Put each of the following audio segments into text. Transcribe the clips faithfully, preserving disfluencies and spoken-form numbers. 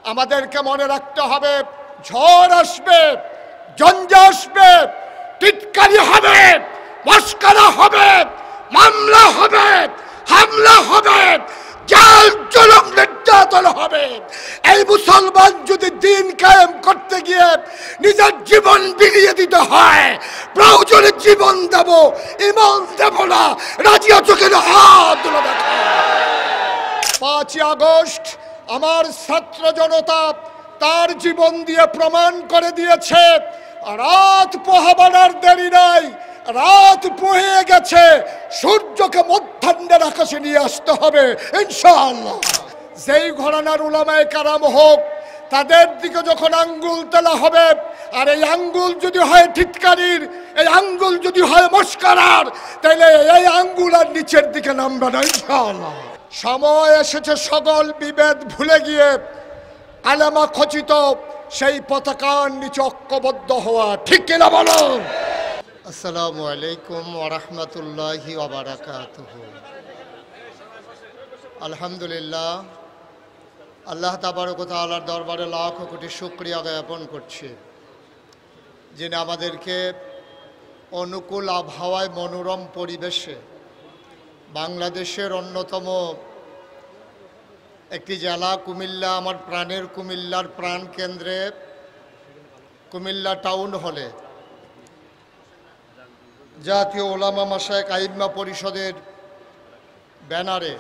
আমাদেরকে মনে রাখতে হবে, ঝড় আসবে, ঝঞ্ঝা আসবে, টিটকারি হবে, মস্করা হবে, মামলা হবে, হামলা হবে, জাল জুলুম নির্যাতন হবে। এই মুসলমান যদি দিন কায়েম করতে গিয়ে নিজের জীবন বিলিয়ে দিতে হয়, প্রয়োজনে জীবন দেব, ইমান দেব না, রাজি আছো কিনা হাত তুলে দেখো। পাঁচই আগস্ট আমার ছাত্র জনতা তার জীবন দিয়ে প্রমাণ করে দিয়েছে, রাত পোহাবার দেরি নাই, রাত পোহে গেছে, সূর্যকে মধ্যাহ্নের আকাশে নিয়ে আসতে হবে ইনশাআল্লাহ। যেই ঘরানার উলামায়ে কেরাম হোক, তাদের দিকে যখন আঙ্গুল তোলা হবে, আর এই আঙ্গুল যদি হয় টিটকারির, এই আঙ্গুল যদি হয় মস্করার, তাহলে এই আঙ্গুল আর নিচের দিকে নামবে না ইনশাআল্লাহ। সময় এসেছে সকল বিভেদ ভুলে গিয়ে আলেমা খচিত সেই পতাকার নিচে ঐক্যবদ্ধ হওয়া, ঠিক কিনা বলো? আসসালামু আলাইকুম ওয়া রাহমাতুল্লাহি ওয়া বারাকাতুহু। আলহামদুলিল্লাহ, আল্লাহ তাবারক ওয়া তাআলার দরবারে লাখ কোটি শুকরিয়া জ্ঞাপন করছি, যিনি আমাদেরকে অনুকূল আবহাওয়ায় মনোরম পরিবেশে বাংলাদেশের অন্যতম একটি জেলা কুমিল্লা, আমার প্রাণের কুমিল্লার প্রাণ কেন্দ্রে কুমিল্লা টাউন হলে জাতীয় ওলামা মাশায়েখ আইম্মা পরিষদের ব্যানারে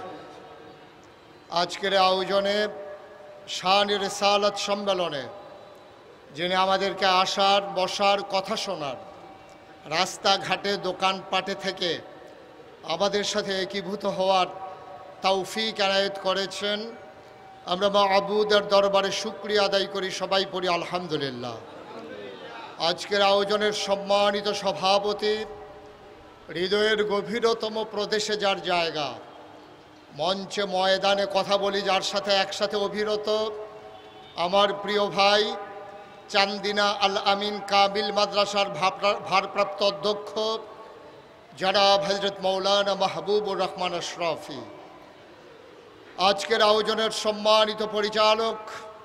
আজকের আয়োজনে শান-ই রিসালাত সম্মেলনে যিনি আমাদেরকে আসার, বসার, কথা শোনার, রাস্তাঘাটে দোকানপাটে থেকে আমাদের সাথে একীভূত হওয়ার তৌফিক এনায়েত করেছেন, আমরা মাবুদের দরবারে শুকরিয়া আদায় করি, সবাই পড়ি আলহামদুলিল্লাহ। আজকের আয়োজনের সম্মানিত সভাপতি, হৃদয়ের গভীরতম প্রদেশে যার জায়গা, মঞ্চে ময়দানে কথা বলি যার সাথে একসাথে অভিরত, আমার প্রিয় ভাই চান্দিনা আল আমিন কামিল মাদ্রাসার ভারপ্রাপ্ত অধ্যক্ষ জনাব হযরত মৌলানা মাহবুবুর রহমান আশরাফি, আজকের আয়োজনের সম্মানিত পরিচালক,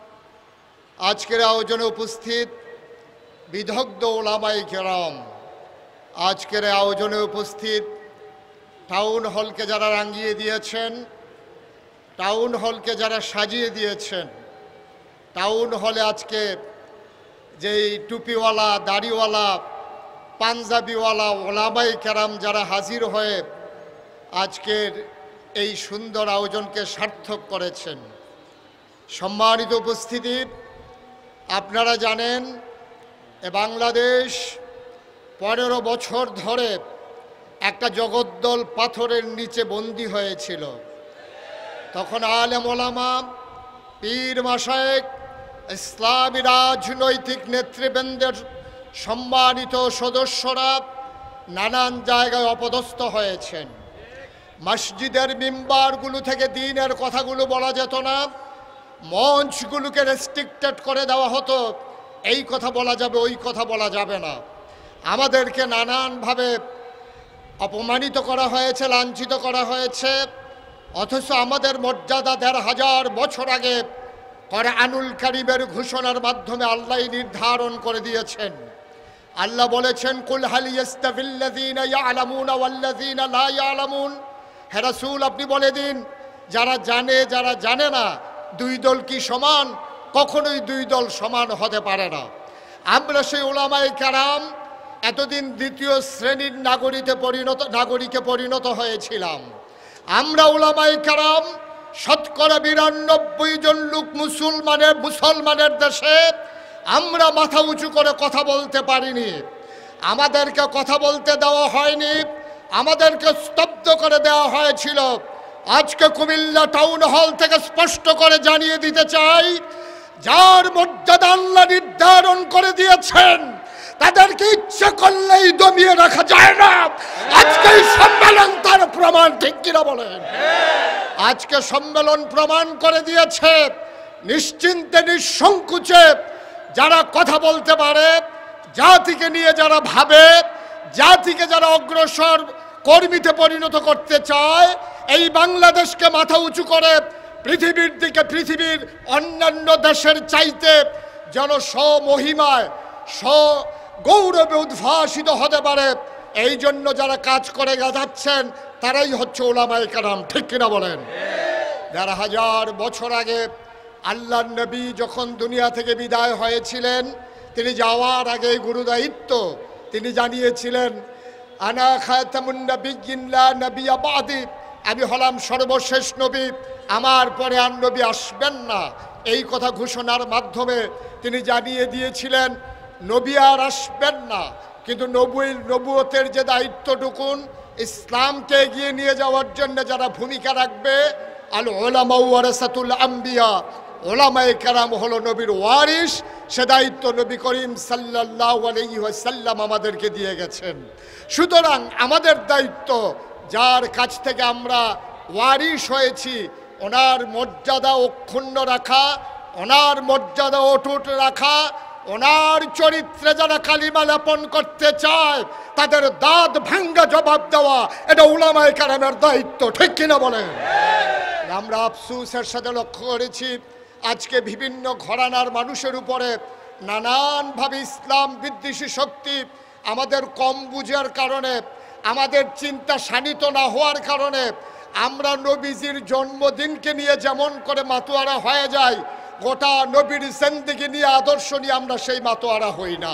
আজকের আয়োজনে উপস্থিত বিদগ্ধ ওলামায়ে কেরাম, আজকের আয়োজনে উপস্থিত টাউন হলকে যারা রাঙিয়ে দিয়েছেন, টাউন হলকে যারা সাজিয়ে দিয়েছেন, টাউন হলে আজকে যেই টুপিওয়ালা, দাড়িওয়ালা, পাঞ্জাবিওয়ালা ওলামায়ে কেরাম যারা হাজির হয়ে আজকের এই সুন্দর আয়োজনকে সার্থক করেছেন। সম্মানিত উপস্থিতি, আপনারা জানেন এ বাংলাদেশ পনেরো বছর ধরে একটা জগদ্দল পাথরের নিচে বন্দী হয়েছিল। তখন আলেম ওলামা, পীর মাশায়েখ, ইসলামী রাজনৈতিক নেতৃবৃন্দের সম্মানিত সদস্যরা নানান জায়গায় অপদস্থ হয়েছেন। মসজিদের মিম্বারগুলো থেকে দ্বীনের কথাগুলো বলা যেত না, মঞ্চগুলোকে রেস্ট্রিক্টেড করে দেওয়া হতো, এই কথা বলা যাবে, ওই কথা বলা যাবে না। আমাদেরকে নানানভাবে অপমানিত করা হয়েছে, লাঞ্ছিত করা হয়েছে, অথচ আমাদের মর্যাদা দেড় হাজার বছর আগে কোরআনুল কারীমের ঘোষণার মাধ্যমে আল্লাহ নির্ধারণ করে দিয়েছেন। আল্লাহ বলেছেন, কুল হাল ইয়াস্তাবিল্লাযীনা ইয়ালামুনা ওয়াল্লাযীনা লা ইয়ালামুন, হে রাসূল আপনি বলে দিন, যারা জানে যারা জানে না দুই দল কি সমান? কখনোই দুই দল সমান হতে পারে না। আমরা সেই ওলামায়ে কেরাম এতদিন দ্বিতীয় শ্রেণীর নাগরিকে পরিণত নাগরিকে পরিণত হয়েছিলাম। আমরা ওলামায়ে কেরাম শতকরা বিরানব্বই জন লোক মুসলমানের মুসলমানের দেশে আমরা মাথা উঁচু করে কথা বলতে পারিনি, আমাদেরকে কথা বলতে দেওয়া হয়নি, আমাদেরকে স্তব্ধ করে দেওয়া হয়েছিল। আজকে কুমিল্লা টাউন হল থেকে স্পষ্ট করে জানিয়ে দিতে চাই, যার মর্যাদা আল্লাহ নির্ধারণ করে দিয়েছেন তাদেরকে ইচ্ছা করলেই দমিয়ে রাখা যায় না। আজকে সম্মেলন তার প্রমাণ, ঠিক কিনা বলেন? আজকে সম্মেলন প্রমাণ করে দিয়েছে, নিশ্চিন্তে নিঃসংকোচে যারা কথা বলতে পারে, জাতিকে নিয়ে যারা ভাবে, জাতিকে যারা অগ্রসর কর্মীতে পরিণত করতে চায়, এই বাংলাদেশকে মাথা উঁচু করে পৃথিবীর দিকে পৃথিবীর অন্যান্য দেশের চাইতে যেন স্বমহিমায় স্বগৌরবে উদ্ভাসিত হতে পারে, এই জন্য যারা কাজ করে যাচ্ছেন তারাই হচ্ছে উলামায়ে কেরাম। ঠিক কিনা বলেন? দেড় হাজার বছর আগে আল্লাহর নবী যখন দুনিয়া থেকে বিদায় হয়েছিলেন, তিনি যাওয়ার আগে গুরুদায়িত্ব তিনি জানিয়েছিলেন, আনা খাতামুন নাবিয়্যিন লা নাবিয়্যা বাদি, আমি হলাম সর্বশেষ নবী, আমার পরে আর নবী আসবেন না। এই কথা ঘোষণার মাধ্যমে তিনি জানিয়ে দিয়েছিলেন নবী আর আসবেন না, কিন্তু নবী নবুয়তের যে দায়িত্বটুকুন ইসলামকে এগিয়ে নিয়ে যাওয়ার জন্য যারা ভূমিকা রাখবে, আল উলামা ওয়ারাসাতুল আম্বিয়া, উলামায়ে কেরাম হলো নবীর ওয়ারিস, সে দায়িত্ব নবী করিম সাল্লাল্লাহু আলাইহি ওয়াসাল্লাম আমাদেরকে দিয়ে গেছেন। সুতরাং আমাদের দায়িত্ব যার কাছ থেকে আমরা ওয়ারিস হয়েছি ওনার মর্যাদা অক্ষুণ্ণ রাখা, ওনার মর্যাদা অটুট রাখা, ওনার চরিত্রে যারা কালিমা লেপন করতে চায় তাদের দাঁত ভাঙ্গা জবাব দেওয়া, এটা উলামায়ে কেরামের দায়িত্ব। ঠিক কিনা বলেন? আমরা আফসোসের সাথে লক্ষ্য করেছি আজকে বিভিন্ন ঘরানার মানুষের উপরে নানানভাবে ইসলাম বিদ্বেষী শক্তি আমাদের কম বুঝার কারণে, আমাদের চিন্তা শানিত না হওয়ার কারণে আমরা নবীজির জন্মদিনকে নিয়ে যেমন করে মাতোয়ারা হয়ে যায়, গোটা নবীর জিন্দেগি নিয়ে আদর্শ নিয়ে আমরা সেই মাতোয়ারা হই না।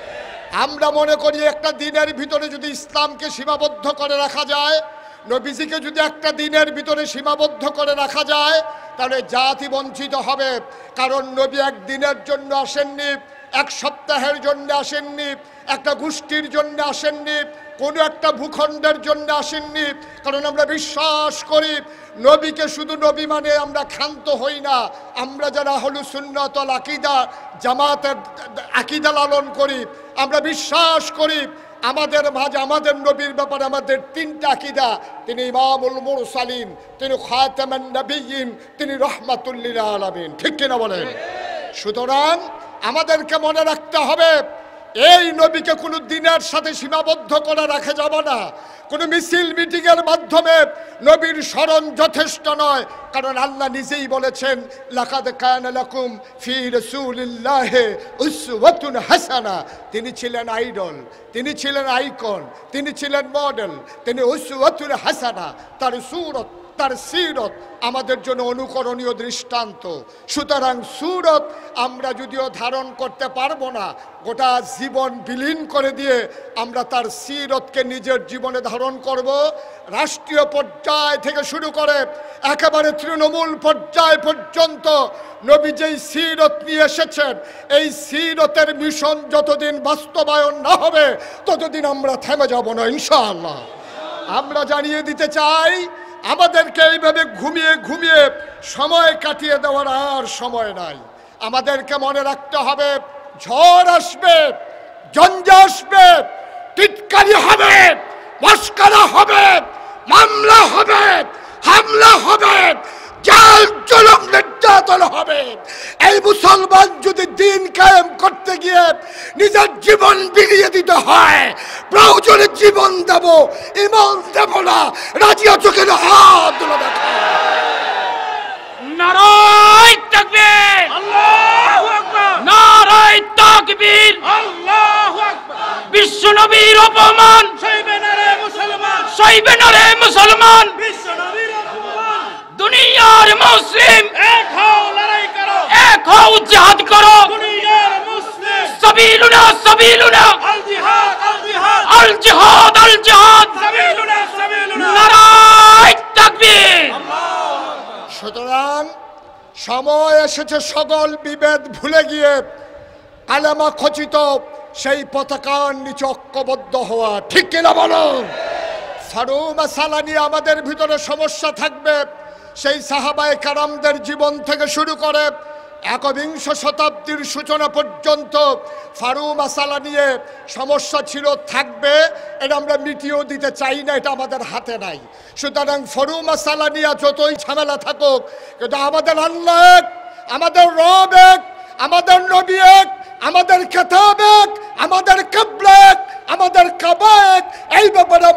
আমরা মনে করি একটা দিনের ভিতরে যদি ইসলামকে সীমাবদ্ধ করে রাখা যায়, নবীজিকে যদি একটা দিনের ভিতরে সীমাবদ্ধ করে রাখা যায়, তাহলে জাতি বঞ্চিত হবে। কারণ নবী এক দিনের জন্য আসেননি, এক সপ্তাহের জন্য আসেননি, একটা গোষ্ঠীর জন্য আসেননি, কোনো একটা ভূখণ্ডের জন্য আসেননি। কারণ আমরা বিশ্বাস করি নবীকে শুধু নবী মানে আমরা ক্ষান্ত হই না। আমরা যারা আহলুস সুন্নাত ওয়াল আকীদা জামাতের আকীদা লালন করি, আমরা বিশ্বাস করি আমাদের মাঝে আমাদের নবীর ব্যাপারে আমাদের তিনটা আকীদা, তিনি ইমামুল মুরসালিন, তিনি খাতামুন নবিয়্যিন, তিনি রাহমাতুল লিল আলামিন। ঠিক কিনা বলেন? সুতরাং আমাদেরকে মনে রাখতে হবে এই নবীকে কোনো দিনের সাথে সীমাবদ্ধ করে রাখা যাবে না। কোনো মিছিল মিটিংয়ের মাধ্যমে নবীর স্মরণ যথেষ্ট নয়, কারণ আল্লাহ নিজেই বলেছেন লাকাদ কানা লাকুম ফি রাসূলিল্লাহি উসওয়াতুন হাসানা। তিনি ছিলেন আইডল, তিনি ছিলেন আইকন, তিনি ছিলেন মডেল, তিনি উসওয়াতুন হাসানা, তার সূরত তার সিরত আমাদের জন্য অনুকরণীয় দৃষ্টান্ত। সুতরাং সুরত আমরা যদিও ধারণ করতে পারবো না, গোটা জীবন বিলীন করে দিয়ে আমরা তার সিরতকে নিজের জীবনে ধারণ করব। রাষ্ট্রীয় পর্যায় থেকে শুরু করে একেবারে তৃণমূল পর্যায় পর্যন্ত নবী যেই সিরত নিয়ে এসেছেন, এই সিরতের মিশন যতদিন বাস্তবায়ন না হবে ততদিন আমরা থেমে যাব না ইনশাআল্লাহ। আমরা জানিয়ে দিতে চাই আমাদেরকে এইভাবে ঘুমিয়ে ঘুমিয়ে সময় কাটিয়ে দেওয়ার আর সময় নাই। আমাদেরকে মনে রাখতে হবে ঝড় আসবে, ঝঞ্ঝা আসবে, টিটকারি হবে, মস্করা হবে, মামলা হবে, হামলা হবে, জাল জুলুম নির্যাতন হবে। এই মুসলমান যদি দিন কায়েম করতে গিয়ে নিজের জীবন বিলিয়ে দিতে হয়, প্রয়োজনে জীবন দেব, ঈমান দেব না, রাজি আছো কিনা হাত তুলে দেখো। নারায়ে তাকবীর, আল্লাহু আকবার, নারায়ে তাকবীর, আল্লাহু আকবার। বিশ্ব নবীর অপমান সইবে না রে মুসলমান, সইবে না রে মুসলমান। বিশ্ব নবীর অপমান, দুনিয়ার মুসলিম এক হও, লড়াই করো, এক হও, জিহাদ করো। দুনিয়ার মুসলিম সাবিলুনা সাবিলুনা, আল জিহাদ আল জিহাদ, আল জিহাদ আল জিহাদ, সাবিলুনা সাবিলুনা, নারায়ে তাকবীর। সুতরাং সময় এসেছে সকল বিভেদ ভুলে গিয়ে কালেমা খচিত সেই পতাকার নিচে ঐক্যবদ্ধ হওয়া। ঠিক কিনা বলো? ফারু মাসালা নিয়ে আমাদের ভিতরে সমস্যা থাকবে, সেই সাহাবায়ে কেরামদের জীবন থেকে শুরু করে একবিংশ শতাব্দীর সূচনা পর্যন্ত ফারু মাসালা নিয়ে সমস্যা ছিল, থাকবে। এটা আমরা মিটিয়েও দিতে চাই না, এটা আমাদের হাতে নাই। সুতরাং ফারু মাসালা নিয়ে যতই ঝামেলা থাকুক, কিন্তু আমাদের আল্লাহ এক, আমাদের রব এক, আমাদের নবী এক, আমাদের কিতাব এক, আমাদের কিবলা এক, আমাদের কাবা এক। এই ব্যাপারে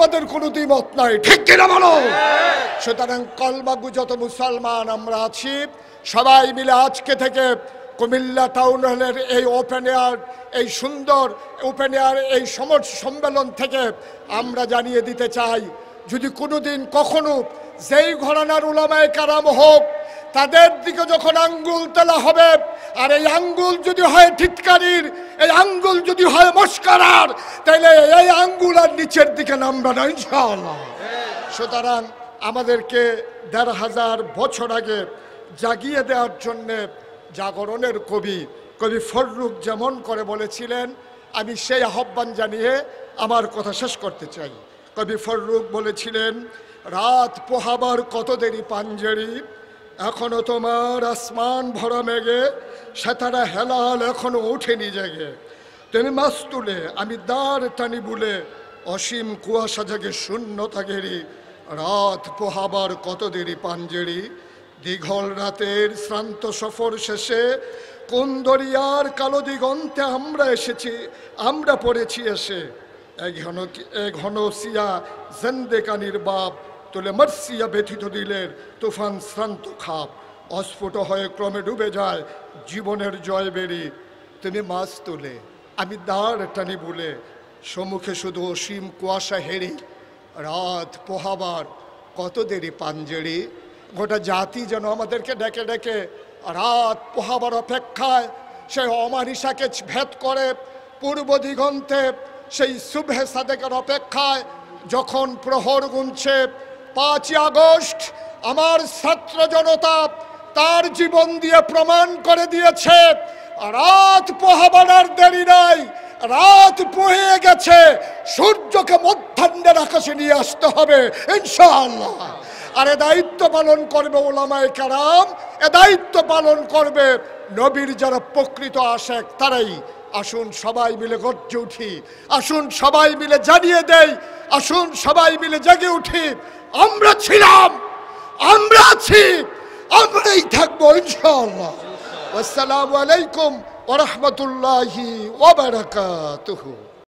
আমাদের কোনো দ্বিমত নাই, ঠিক কিনা বলো? সুতরাং কলমাগু যত মুসলমান আমরা আছি সবাই মিলে আজকে থেকে কুমিল্লা টাউন হলের এই ওপেন এয়ার, এই সুন্দর ওপেন এয়ার এই সমর সম্মেলন থেকে আমরা জানিয়ে দিতে চাই, যদি কোনোদিন কখনো যেই ঘরানার উলামায়ে কারাম হোক তাদের দিকে যখন আঙ্গুল তোলা হবে, আর এই আঙ্গুল যদি হয় টিটকারির, এই আঙ্গুল যদি হয় মস্কারার, তাহলে এই আঙ্গুল আর নিচের দিকে নামবে না ইনশাআল্লাহ। সুতরাং আমাদেরকে দেড় হাজার বছর আগে জাগিয়ে দেওয়ার জন্যে জাগরণের কবি কবি ফররুখ যেমন করে বলেছিলেন, আমি সেই আহ্বান জানিয়ে আমার কথা শেষ করতে চাই। কবি ফররুখ বলেছিলেন, রাত পোহাবার কত দেরি পাঞ্জেরি, এখনো তোমার আসমান ভরা মেঘে সেতারা হেলাল এখনো ওঠেনি জেগে, তুমি মাছ তুলে আমি দাঁড় টানি বুলে, অসীম কুয়াশা জাগে শূন্যতা ঘেরি, রাত পোহাবার কত দেরি পাঞ্জেরি, দীঘল রাতের শ্রান্ত সফর শেষে কোন দরিয়ার কালো দিগন্তে আমরা এসেছি, আমরা পড়েছি এসে, এক ঘন এক ঘন সিয়া জেন্দেকানির বাপ তুলে মার্সিয়া ব্যথিত দিলের তুফান শ্রান্ত খাপ, অস্ফুট হয়ে ক্রমে ডুবে যায় জীবনের জয় বেরি, তুমি মাছ তুলে আমি দাঁড় টানি বলে, সম্মুখে শুধু অসীম কুয়াশা হেরি, রাত পোহাবার কত দেরি পাঞ্জেরি। গোটা জাতি যেন আমাদেরকে ডেকে ডেকে রাত পোহাবার অপেক্ষায় সেই অমানিসাকে ভেদ করে পূর্ব দিগন্তে সেই শুভে সাদেকের অপেক্ষায় যখন প্রহর গুনছে পাঁচই আগস্ট আমার ছাত্র জনতা তার জীবন দিয়ে প্রমাণ করে দিয়েছে, রাত পোহাবার আর দেরি নাই, রাত পোহে গেছে, সূর্যকে মধ্যাহ্নের আকাশে নিয়ে আসতে হবে ইনশাআল্লাহ। আর এ দায়িত্ব পালন করবে উলামায়ে কেরাম, এ দায়িত্ব পালন করবে নবীর যারা প্রকৃত আশেক তারাই। আসুন সবাই মিলে গর্জে উঠি, আসুন সবাই মিলে জানিয়ে দেই, আসুন সবাই মিলে জেগে উঠি, আমরা ছিলাম, আমরা আছি, আমরাই থাকবো ইনশাআল্লাহ। আসসালামু আলাইকুম ওয়া রাহমাতুল্লাহি ওয়া বারাকাতুহু।